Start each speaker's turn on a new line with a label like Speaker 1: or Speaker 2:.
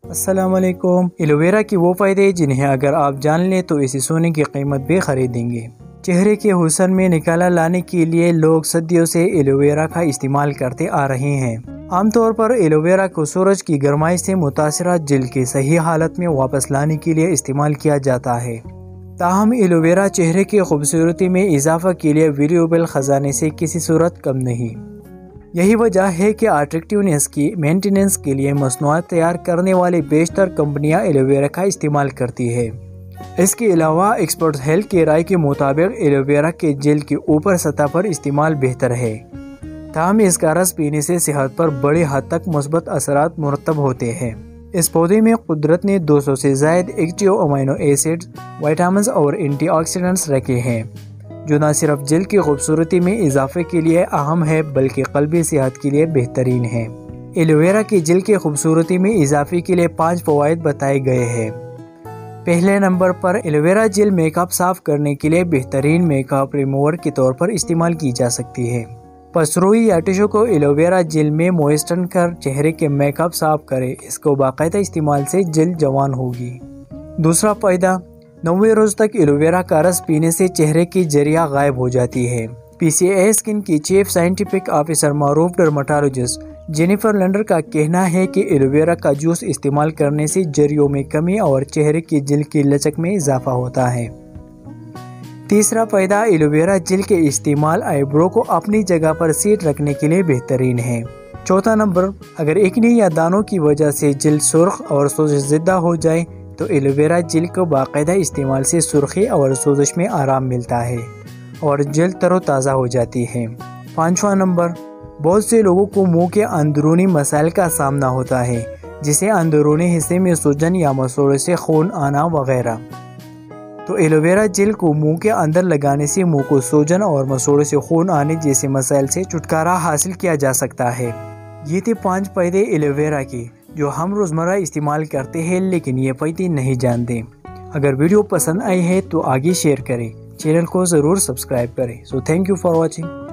Speaker 1: السلام علیکم۔ ایلوویرا کی وہ فائدے جنہیں اگر آپ جان لیں تو اسے سونے کی قیمت بھی خریدیں گے۔ چہرے کے حسن میں نکھار لانے کے لیے لوگ صدیوں سے ایلوویرا کا استعمال کرتے آ رہے ہیں۔ عام طور پر ایلوویرا کو سورج کی گرمائش سے متاثرہ جلد کے صحیح حالت میں واپس لانے کے لیے استعمال کیا جاتا ہے۔ تاہم ایلوویرا چہرے کی خوبصورتی میں اضافہ کے لیے ویریبل خزانے سے کسی صورت کم نہیں۔ یہی وجہ ہے کہ اٹریکٹیونیس کی مینٹیننس کے لیے مصنوعات تیار کرنے والی بیشتر کمپنیاں ایلوویرا کا استعمال کرتی ہے۔ اس کے علاوہ ایکسپرٹ ہیلتھ کی رائے کے مطابق ایلوویرا کے جلد کی اوپر سطح پر استعمال بہتر ہے، تاہم اس کا رس پینے سے صحت پر بڑی حد تک مثبت اثرات مرتب ہوتے ہیں۔ اس پودے میں قدرت نے 200 سے زائد ایکٹیو امینو ایسڈ، وٹامنز اور اینٹی آکسیڈنٹس رکھے ہیں، جو نہ صرف جلد کی خوبصورتی میں اضافے کے لیے اہم ہے بلکہ قلبی صحت کے لیے بہترین ہے۔ ایلوویرا کی جلد کی خوبصورتی میں اضافے کے لیے 5 فوائد بتائے گئے ہیں۔ پہلے نمبر پر ایلوویرا جیل میک اپ صاف کرنے کے لیے بہترین میک اپ ریموور کے طور پر استعمال کی جا سکتی ہے۔ پسروئی یا ٹشو کو ایلوویرا جیل میں موئسچر کر چہرے کے میک اپ صاف کرے، اس کو باقاعدہ استعمال سے جلد جوان ہوگی۔ دوسرا فائدہ، 90 روز تک ایلوویرا کا رس پینے سے چہرے کی جریاں غائب ہو جاتی ہے۔ پی سی اے اسکن کی چیف سائنٹیفک آفیسر معروف ڈرماٹولوجسٹ جینیفر لینڈر کا کہنا ہے کہ ایلوویرا کا جوس استعمال کرنے سے جریوں میں کمی اور چہرے کی جلد کی لچک میں اضافہ ہوتا ہے۔ تیسرا فائدہ، ایلوویرا جیل کے استعمال آئی برو کو اپنی جگہ پر سیٹ رکھنے کے لیے بہترین ہے۔ چوتھا نمبر، اگر ایکنی یا دانوں کی وجہ سے جلد سرخ اور سوزش زدہ ہو جائے تو ایلوویرا جیل کو باقاعدہ استعمال سے سرخی اور سوزش میں آرام ملتا ہے اور جلد تر و تازہ ہو جاتی ہے۔ پانچواں نمبر، بہت سے لوگوں کو منہ کے اندرونی مسائل کا سامنا ہوتا ہے، جسے اندرونی حصے میں سوجن یا مسوڑے سے خون آنا وغیرہ۔ تو ایلوویرا جیل کو منہ کے اندر لگانے سے منہ کو سوجن اور مسوڑے سے خون آنے جیسے مسائل سے چھٹکارا حاصل کیا جا سکتا ہے۔ یہ تھے 5 فائدے ایلوویرا کے جو ہم روزمرہ استعمال کرتے ہیں لیکن یہ فائدے نہیں جانتے۔ اگر ویڈیو پسند آئی ہے تو آگے شیئر کریں، چینل کو ضرور سبسکرائب کریں۔ Thank you for watching.